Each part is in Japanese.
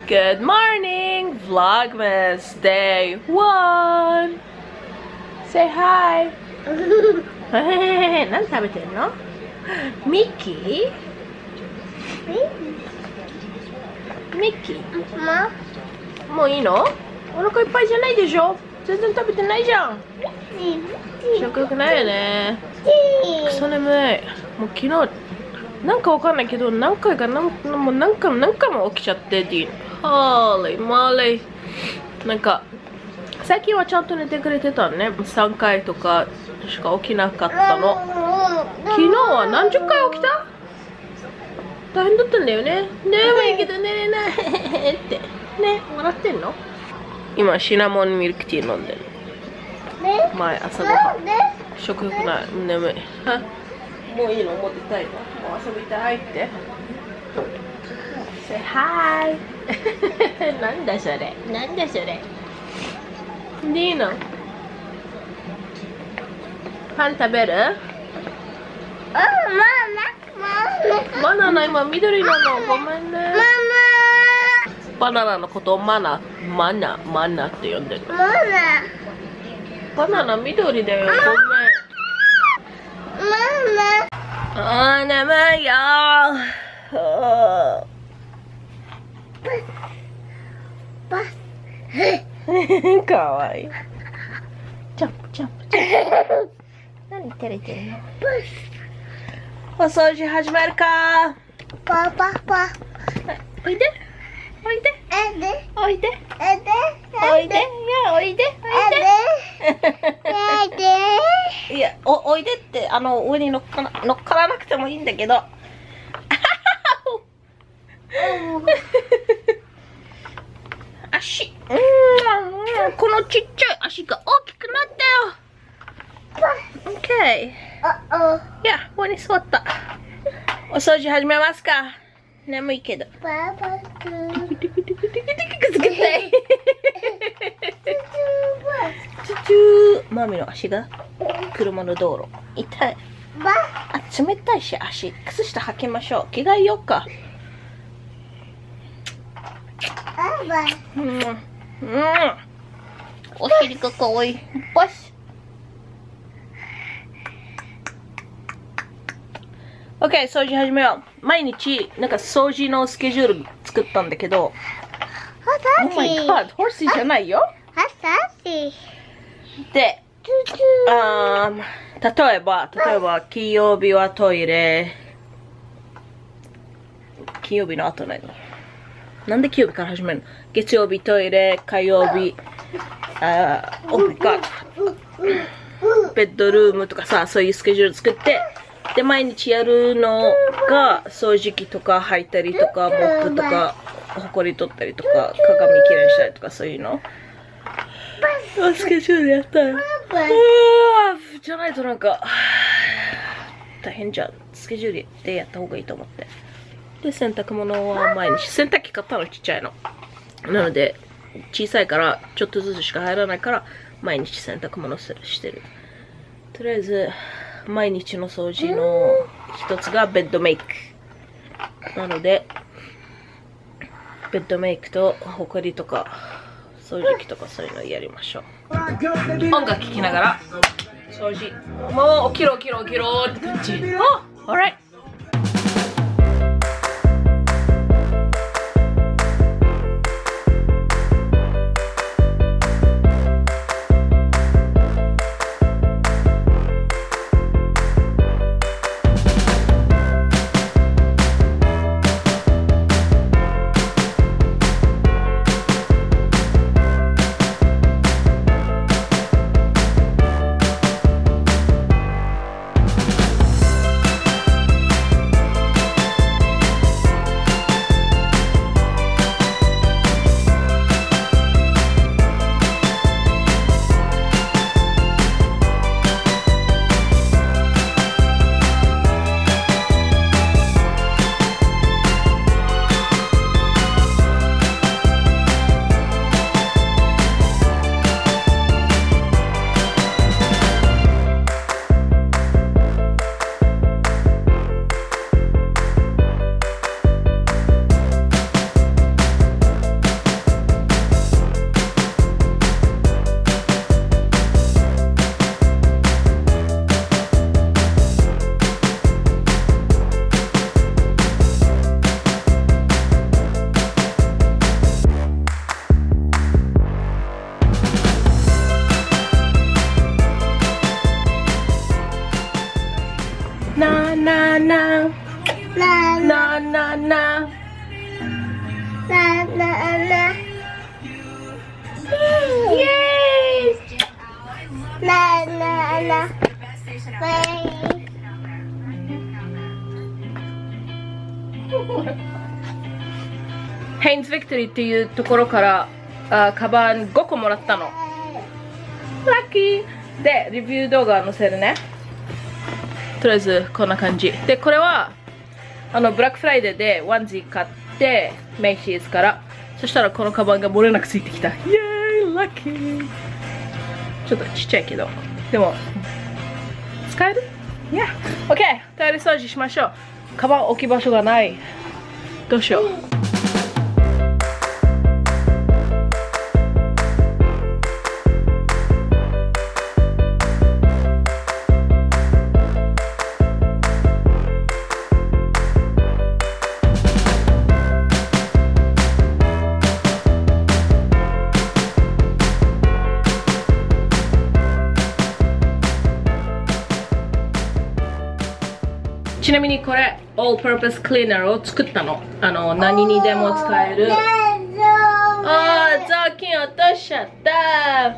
Good morning, Vlogmas Day 1. Say hi. 何食べてんの？ミッキー？ミッキー？もういいの？お腹いっぱいじゃないでしょ？全然食べてないじゃん。食欲ないよね。クソ眠い。もう昨日なんかわかんないけど何回も起きちゃってディーン。ホーリーモーリー。なんか最近はちゃんと寝てくれてたね。3回とかしか起きなかったの。昨日は何十回起きた？大変だったんだよね。眠いけど寝れないってね、笑ってんの？今シナモンミルクティー飲んでる。前朝ごはん。食欲ない。眠い。もういいの？持ってたいの？もう遊びたいって。Say hi なんだそれ？なんだそれ？でいいの？パン食べる？バナナ今緑なの。ごめんね。バナナのことをマナって呼んでる。バナナ緑だよ。ごめん。あー眠いよー。かわいい。ジャンプジャンプジャンプ。何照れてるの？お掃除始めるか。おいでおいでおいでおいで、いやおいでいやおいでって上に乗っからなくてもいいんだけど足このちっちゃい足が大きくなったよ。 OK いやここに座った。お掃除始めますか。眠いけどマミの足が車の道路痛い。あ、冷たいし足。靴下履きましょう。着替えようか。お尻がかわいい。バシ OK、 掃除始めよう。毎日なんか掃除のスケジュール作ったんだけど、Oh my god、 ホーシーじゃないよ。で、例えば金曜日はトイレ。金曜日の後何？なんで金曜日から始めるの？月曜日トイレ、火曜日Oh my god、 ベッドルームとかさ、そういうスケジュール作って、で毎日やるのが掃除機とか履いたりとかモップとかほこり取ったりとか鏡きれいにしたりとか、そういうのスケジュールやったよ。じゃないとなんか大変じゃん。スケジュールでやった方がいいと思って。で洗濯物は毎日、洗濯機買ったのちっちゃいのなので小さいからちょっとずつしか入らないから毎日洗濯物してる。とりあえず毎日の掃除の一つがベッドメイクなので、ベッドメイクとほこりとか掃除機とかそういうのやりましょう。音楽聴きながら掃除。もう起きろって感じ。あ、alright。 ななななななななイエーイなななヘインズ・ビクトリーっていうところからカバン5個もらったの。ラッキーで、レビュー動画載せるね。とりあえずこんな感じで、これはブラックフライデーでワンズィ買ってメイシーズから、そしたらこのカバンが漏れなくついてきた。イエーイ、ラッキー。ちょっとちっちゃいけどでも使える。いや OK、 トイレ掃除しましょう。カバン置き場所がない。どうしよう。ちなみにこれ All Purpose Cleaner を作ったの。何にでも使える。ああ、雑巾落としちゃった。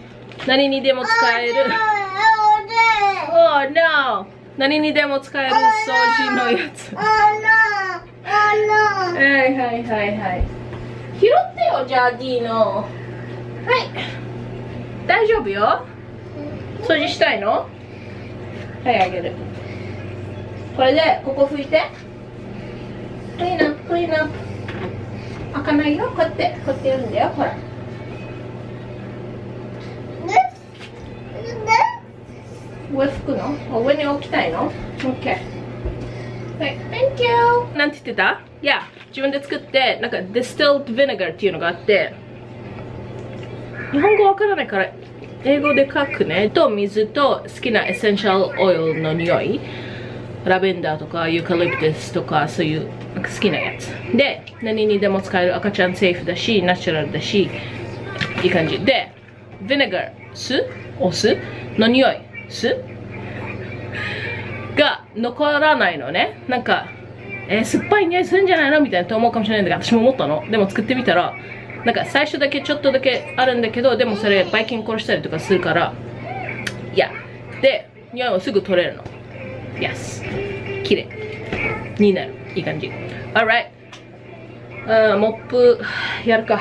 何にでも使える。Oh no、 何にでも使える掃除のやつ。はいはいはいはい。拾ってよ、じゃあ D の。はい、大丈夫よ。掃除したいの？はい、あげる。これでここ拭いて。クリーンアップ、クリーンアップ。開かないよ。こうやってやるんだよ。ほら。上拭くの？上に置きたいの？ OK。はい、Thank you。なんて言ってた？いや、自分で作って、なんか distilled vinegar っていうのがあって、日本語わからないから英語で書くね。と水と好きなエッセンシャルオイルの匂い。ラベンダーとかユーカリプトスとかそういうなんか好きなやつで、何にでも使える、赤ちゃんセーフだしナチュラルだしいい感じで、ビネガー酢、お酢の匂い、酢が残らないのね。なんか酸っぱい匂いするんじゃないのみたいなと思うかもしれないんだけど、私も思ったの。でも作ってみたらなんか最初だけちょっとだけあるんだけど、でもそればい菌殺したりとかするから、いやで匂いをすぐ取れるの。Yes、 綺麗になる。いい感じ。 Alright、モップやるか。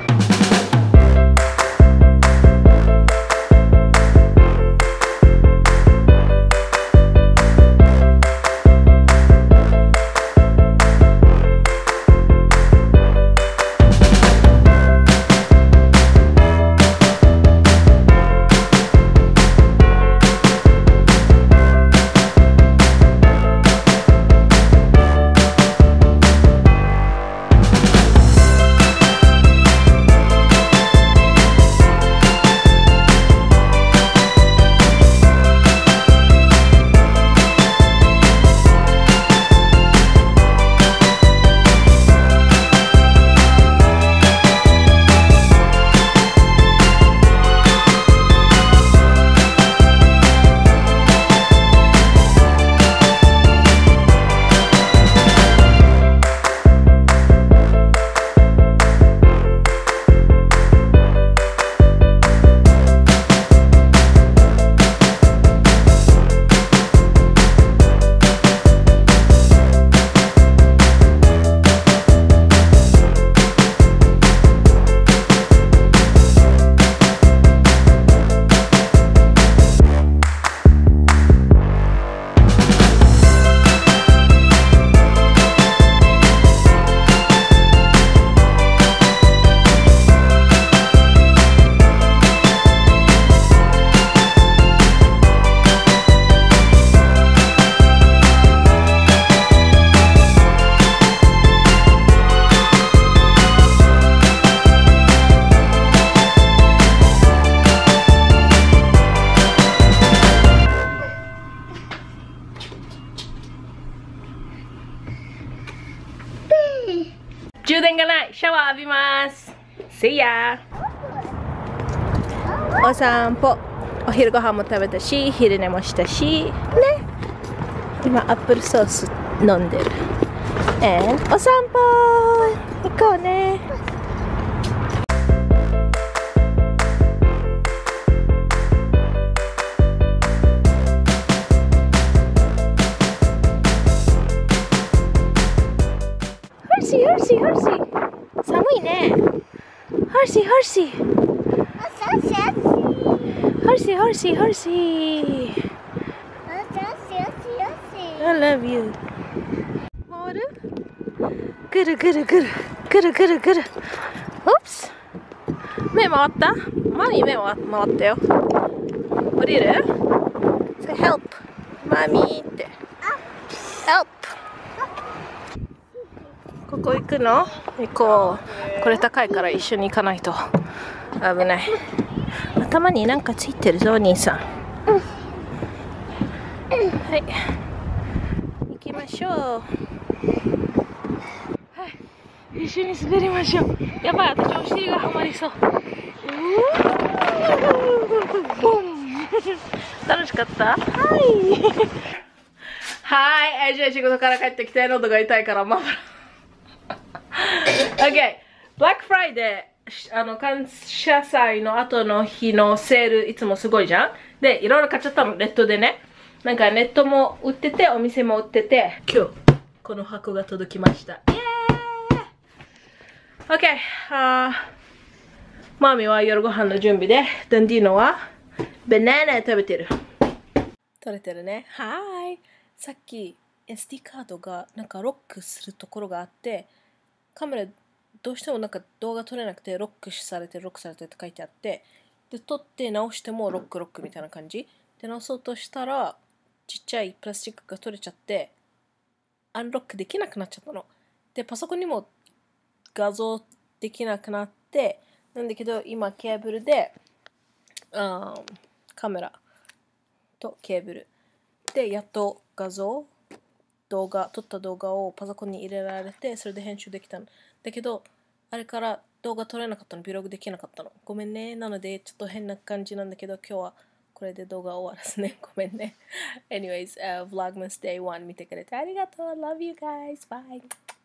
充電がない。シャワー浴びます。See ya。お散歩、お昼ご飯も食べたし、昼寝もしたしね。 今アップルソース飲んでる。お散歩行こうね。ハルシーハルシーハルシー、寒いね。ハルシーハルシーハルシーハルシーハルシー、I love you。 回る？ぐるぐるぐるぐるぐるぐる。Oops。目回った？マミー目回ったよ。降りる？ Say help。マミーって。Help。ここ行くの？行こう。これ高いから一緒に行かないと危ない。頭になんかついてるぞ、お兄さん。はい。行きましょう。はい。一緒に滑りましょう。やばい、私お尻がはまりそう。ボン。楽しかった？はい。はい。じゃあ仕事から帰ってきて喉が痛いからマフラー。OK。Black Friday。感謝祭の後の日のセールいつもすごいじゃん。で、いろいろ買っちゃったの、ネットでね。なんかネットも売ってて、お店も売ってて、今日、この箱が届きました。イエーイ！ OK。マミは夜ご飯の準備で、ダンディーノはバナナ食べてる。取れてるね。はーい。さっき SD カードがなんかロックするところがあって、カメラどうしてもなんか動画撮れなくてロックされてって書いてあって、で撮って直してもロックみたいな感じで直そうとしたらちっちゃいプラスチックが取れちゃってアンロックできなくなっちゃったので、パソコンにも画像できなくなって、なんだけど今ケーブルでカメラとケーブルでやっと撮った動画をパソコンに入れられて、それで編集できたのだけど、あれから動画撮れなかったの、ビログできなかったの。ごめんね。なのでちょっと変な感じなんだけど、今日はこれで動画終わらすね。ごめんね。Anyways、Vlogmas Day 1見てくれてありがとう。Love you guys. Bye.